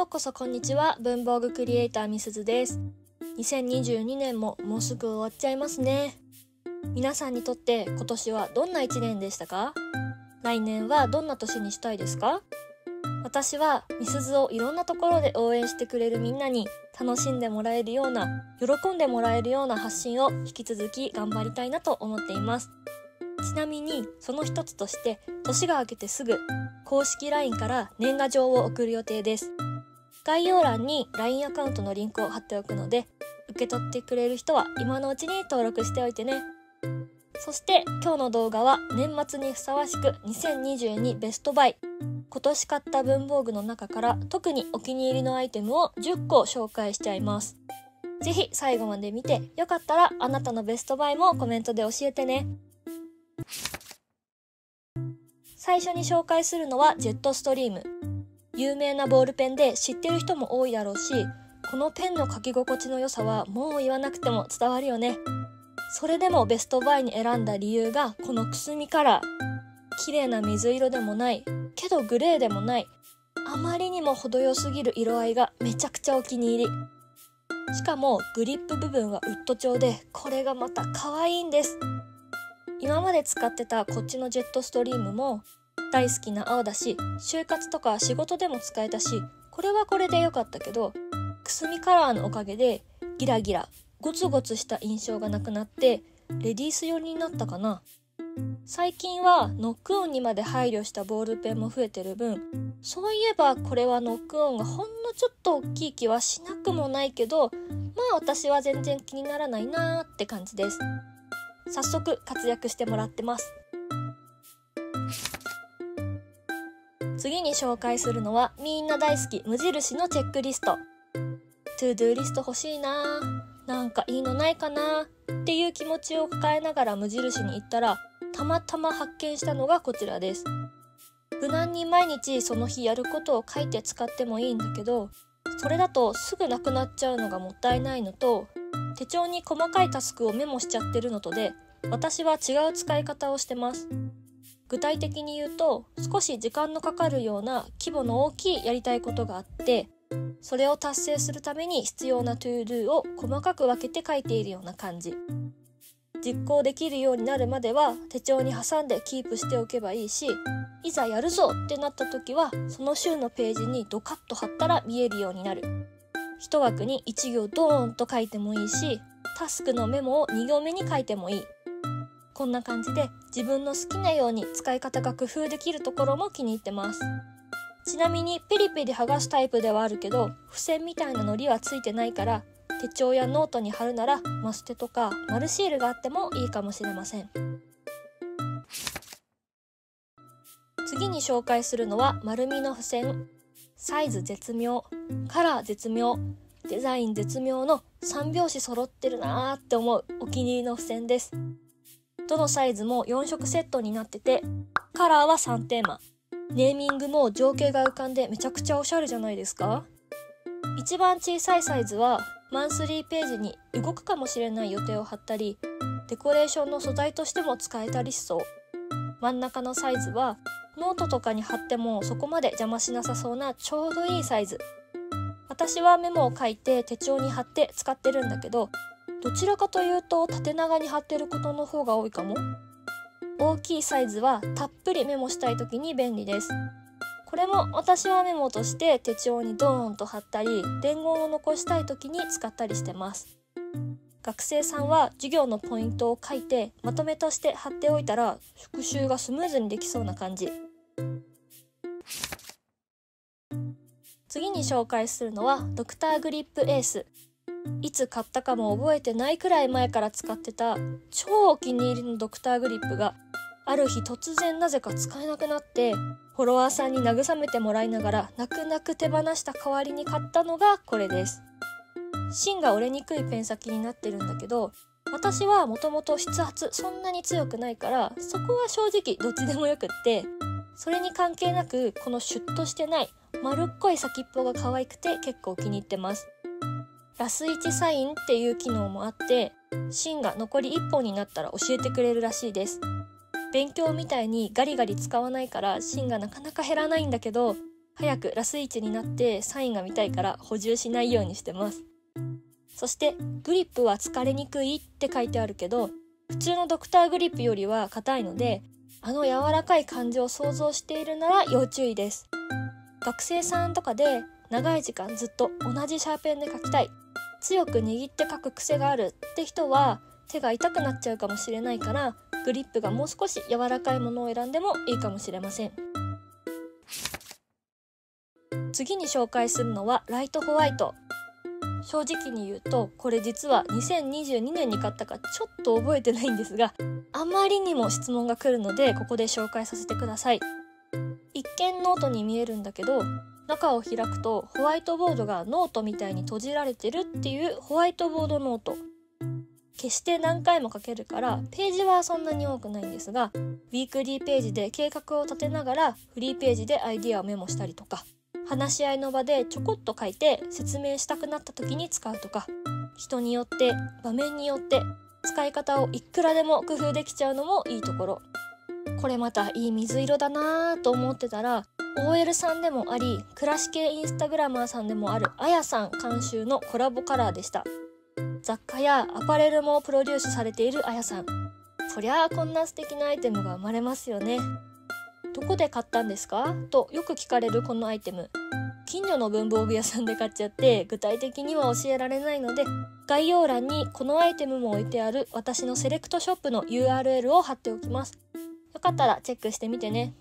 うこそこんにちは。文房具クリエイターみすずです。2022年ももうすぐ終わっちゃいますね。皆さんにとって今年はどんな1年でしたか？来年はどんな年にしたいですか？私はみすずをいろんなところで応援してくれるみんなに楽しんでもらえるような、喜んでもらえるような発信を引き続き頑張りたいなと思っています。ちなみにその一つとして年が明けてすぐ公式 LINE から年賀状を送る予定です。概要欄に LINE アカウントのリンクを貼っておくので、受け取ってくれる人は今のうちに登録しておいてね。そして今日の動画は年末にふさわしく2022ベストバイ、今年買った文房具の中から特にお気に入りのアイテムを10個紹介しちゃいます。ぜひ最後まで見て、よかったらあなたのベストバイもコメントで教えてね。最初に紹介するのはジェットストリーム。有名なボールペンで知ってる人も多いだろうし、このペンの書き心地の良さはもう言わなくても伝わるよね。それでもベストバイに選んだ理由がこのくすみカラー。綺麗な水色でもないけどグレーでもない、あまりにも程よすぎる色合いがめちゃくちゃお気に入り。しかもグリップ部分はウッド調で、これがまた可愛いんです。今まで使ってたこっちのジェットストリームも大好きな青だし、就活とか仕事でも使えたし、これはこれで良かったけど、くすみカラーのおかげでギラギラゴツゴツした印象がなくなってレディース寄りになったかな。最近はノック音にまで配慮したボールペンも増えてる分、そういえばこれはノック音がほんのちょっと大きい気はしなくもないけど、まあ私は全然気にならないなーって感じです。早速活躍してもらってます。次に紹介するのはみんな大好き無印のチェックリスト。トゥードゥーリスト欲しいな、なんかいいのないかなっていう気持ちを抱えながら無印に行ったら、たまたま発見したのがこちらです。無難に毎日その日やることを書いて使ってもいいんだけど、それだとすぐなくなっちゃうのがもったいないのと、手帳に細かいタスクをメモしちゃってるのとで、私は違う使い方をしてます。具体的に言うと、少し時間のかかるような規模の大きいやりたいことがあって、それを達成するために必要なトゥードゥを細かく分けて書いているような感じ。実行できるようになるまでは手帳に挟んでキープしておけばいいし、いざやるぞってなった時はその週のページにドカッと貼ったら見えるようになる。一枠に1行ドーンと書いてもいいし、タスクのメモを2行目に書いてもいい。こんな感じで自分の好きなように使い方が工夫できるところも気に入ってます。ちなみにペリペリ剥がすタイプではあるけど、付箋みたいなのりはついてないから、手帳やノートに貼るならマステとか丸シールがあってもいいかもしれません。次に紹介するのは丸みの付箋。サイズ絶妙、カラー絶妙、デザイン絶妙の3拍子揃ってるなーって思うお気に入りの付箋です。どのサイズも4色セットになってて、カラーは3テーマ、ネーミングも情景が浮かんでめちゃくちゃおしゃれじゃないですか？一番小さいサイズはマンスリーページに動くかもしれない予定を貼ったり、デコレーションの素材としても使えたりしそう。真ん中のサイズはノートとかに貼ってもそこまで邪魔しなさそうなちょうどいいサイズ。私はメモを書いて手帳に貼って使ってるんだけど、どちらかというと縦長に貼ってることの方が多いかも。大きいサイズはたっぷりメモしたい時に便利です。これも私はメモとして手帳にドーンと貼ったり、伝言を残したい時に使ったりしてます。学生さんは授業のポイントを書いてまとめとして貼っておいたら復習がスムーズにできそうな感じ。次に紹介するのはドクターグリップエース。いつ買ったかも覚えてないくらい前から使ってた超お気に入りのドクターグリップが、ある日突然なぜか使えなくなって、フォロワーさんに慰めてもらいながら泣く泣く手放した代わりに買ったのがこれです。芯が折れにくいペン先になってるんだけど、私はもともと筆圧そんなに強くないから、そこは正直どっちでもよくって、それに関係なくこのシュッとしてない丸っこい先っぽが可愛くて結構気に入ってます。ラス1サインっていう機能もあって、芯が残り1本になったら教えてくれるらしいです。勉強みたいにガリガリ使わないから芯がなかなか減らないんだけど、 早くラスイチになってサインが見たいから補充しないようにしてます。そしてグリップは疲れにくいって書いてあるけど、普通のドクターグリップよりは硬いので、あの柔らかい感じを想像しているなら要注意です。学生さんとかで長い時間ずっと同じシャーペンで書きたい、強く握って書く癖があるって人は手が痛くなっちゃうかもしれないから、グリップがもう少し柔らかいものを選んでもいいかもしれません。次に紹介するのはライトホワイト。正直に言うとこれ実は2022年に買ったかちょっと覚えてないんですが、あまりにも質問が来るのでここで紹介させてください。一見ノートに見えるんだけど、中を開くとホワイトボードがノートみたいに閉じられてるっていうホワイトボードノート。決して何回も書けるからページはそんなに多くないんですが、ウィークリーページで計画を立てながらフリーページでアイディアをメモしたりとか、話し合いの場でちょこっと書いて説明したくなった時に使うとか、人によって場面によって使い方をいくらでも工夫できちゃうのもいいところ。これまたいい水色だなぁと思ってたら、 OL さんでもあり暮らし系インスタグラマーさんでもあるあやさん監修のコラボカラーでした。雑貨やアパレルもプロデュースされているあやさん、そりゃあこんな素敵なアイテムが生まれますよね。どこで買ったんですかとよく聞かれるこのアイテム、近所の文房具屋さんで買っちゃって具体的には教えられないので、概要欄にこのアイテムも置いてある私のセレクトショップの URL を貼っておきます。よかったらチェックしてみてね。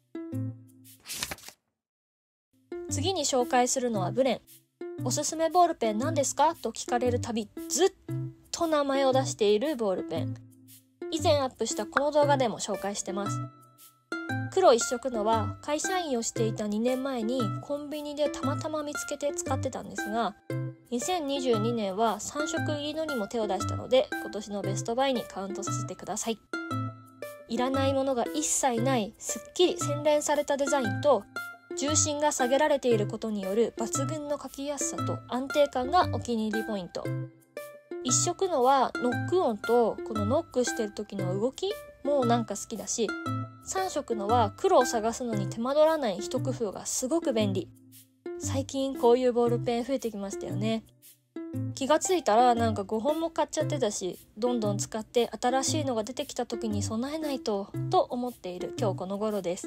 次に紹介するのはブレン。おすすめボールペン何ですかと聞かれるたびずっと名前を出しているボールペン。以前アップしたこの動画でも紹介してます。黒一色のは会社員をしていた2年前にコンビニでたまたま見つけて使ってたんですが、2022年は3色入りのにも手を出したので今年のベストバイにカウントさせてください。いらないものが一切ないすっきり洗練されたデザインと、重心が下げられていることによる抜群の書きやすさと安定感がお気に入りポイント。一色のはノック音とこのノックしてる時の動きもなんか好きだし、3色のは黒を探すのに手間取らない一工夫がすごく便利。最近こういうボールペン増えてきましたよね。気がついたらなんか5本も買っちゃってたし、どんどん使って新しいのが出てきた時に備えないと思っている今日この頃です。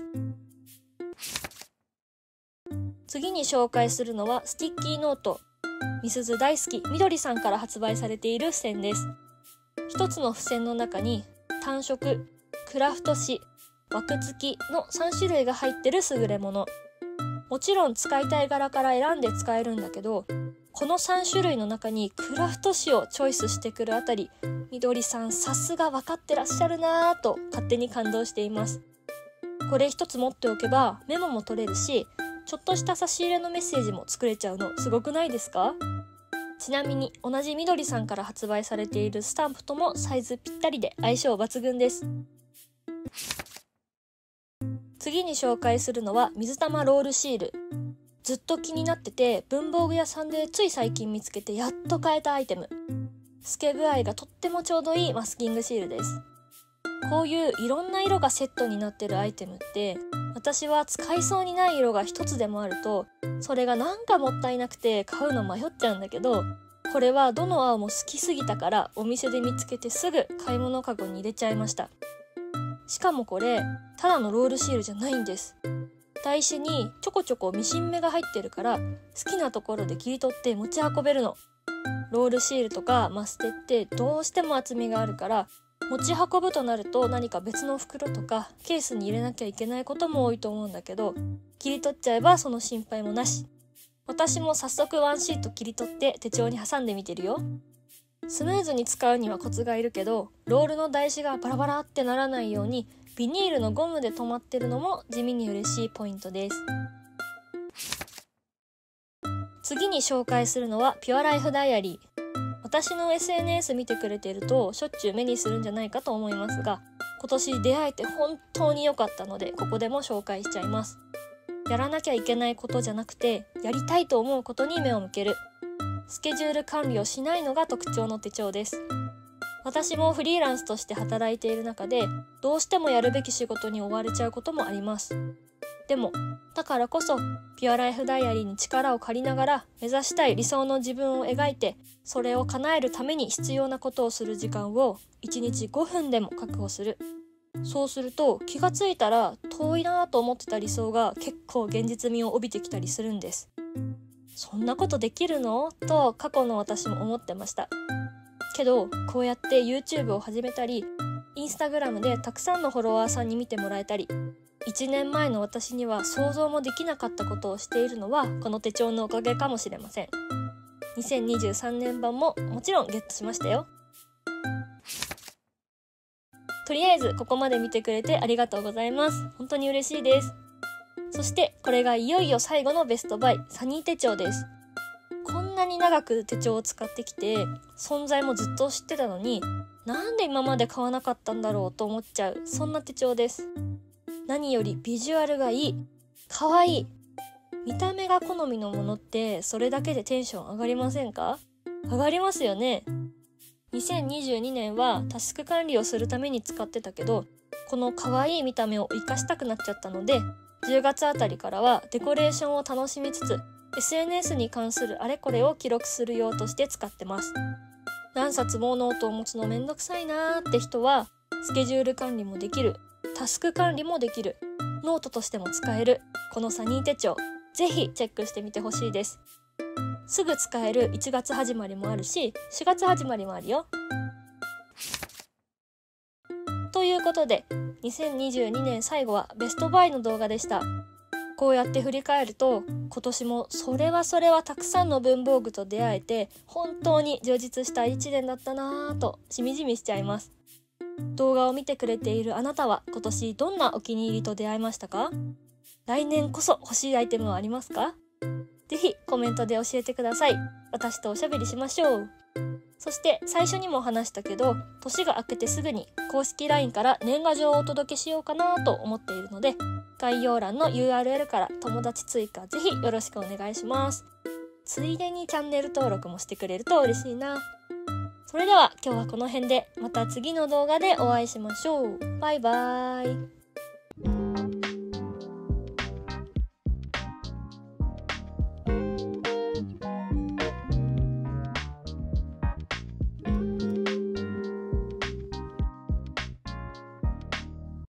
次に紹介するのはスティッキーノート。みすず大好きみどりさんから発売されている付箋です。一つの付箋の中に単色、クラフト紙、枠付きの3種類が入ってる優れもの。もちろん使いたい柄から選んで使えるんだけど、この3種類の中にクラフト紙をチョイスしてくるあたり、みどりさんさすが分かってらっしゃるなぁと勝手に感動しています。これ一つ持っておけばメモも取れるし、ちょっとした差し入れのメッセージも作れちゃうのすごくないですか？ちなみに同じみどりさんから発売されているスタンプともサイズぴったりで相性抜群です。次に紹介するのは水玉ロールシール。ずっと気になってて文房具屋さんでつい最近見つけてやっと買えたアイテム。透け具合がとってもちょうどいいマスキングシールです。こういういろんな色がセットになってるアイテムって、私は使いそうにない色が一つでもあるとそれがなんかもったいなくて買うの迷っちゃうんだけど、これはどの青も好きすぎたからお店で見つけてすぐ買い物かごに入れちゃいました。しかもこれただのロールシールじゃないんです。台紙にちょこちょこミシン目が入ってるから好きなところで切り取って持ち運べるの。ロールシールとかマステってどうしても厚みがあるから持ち運ぶとなると何か別の袋とかケースに入れなきゃいけないことも多いと思うんだけど、切り取っちゃえばその心配もなし。私も早速ワンシート切り取って手帳に挟んでみてるよ。スムーズに使うにはコツがいるけど、ロールの台紙がバラバラってならないようにビニールのゴムで留まってるのも地味に嬉しいポイントです。次に紹介するのはピュアライフダイアリー。私の SNS 見てくれているとしょっちゅう目にするんじゃないかと思いますが、今年出会えて本当に良かったのでここでも紹介しちゃいます。やらなきゃいけないことじゃなくてやりたいと思うことに目を向ける。スケジュール管理をしないのが特徴の手帳です。私もフリーランスとして働いている中でどうしてもやるべき仕事に追われちゃうこともあります。 でもだからこそピュアライフダイアリーに力を借りながら目指したい理想の自分を描いて、それを叶えるために必要なことをする時間を1日5分でも確保する。そうすると気がついたら遠いなと思ってた理想が結構現実味を帯びてきたりするんです。そんなことできるの？と過去の私も思ってました。けどこうやって YouTube を始めたり、Instagram でたくさんのフォロワーさんに見てもらえたり、1年前の私には想像もできなかったことをしているのはこの手帳のおかげかもしれません。2023年版ももちろんゲットしましたよ。とりあえずここまで見てくれてありがとうございます。本当に嬉しいです。そしてこれがいよいよ最後のベストバイ、サニー手帳です。こんなに長く手帳を使ってきて、存在もずっと知ってたのに、なんで今まで買わなかったんだろうと思っちゃう、そんな手帳です。何よりビジュアルがいい、かわいい。見た目が好みのものってそれだけでテンション上がりませんか？上がりますよね。2022年はタスク管理をするために使ってたけど、この可愛い見た目を活かしたくなっちゃったので、10月あたりからはデコレーションを楽しみつつ、SNS に関するあれこれを記録する用として使ってます。何冊もノートを持つのめんどくさいなーって人は、スケジュール管理もできる、タスク管理もできる、ノートとしても使えるこのサニー手帳、ぜひチェックしてみてほしいです。すぐ使える1月始まりもあるし、4月始まりもあるよ。ということで、2022年最後はベストバイの動画でした。こうやって振り返ると、今年もそれはたくさんの文房具と出会えて、本当に充実した1年だったなぁとしみじみしちゃいます。動画を見てくれているあなたは今年どんなお気に入りと出会いましたか？来年こそ欲しいアイテムはありますか？ぜひコメントで教えてください。私とおしゃべりしましょう。そして最初にも話したけど、年が明けてすぐに公式 LINE から年賀状をお届けしようかなと思っているので、概要欄の URL から友達追加ぜひよろしくお願いします。ついでにチャンネル登録もしてくれると嬉しいな。それでは今日はこの辺で、また次の動画でお会いしましょう。バイバーイ。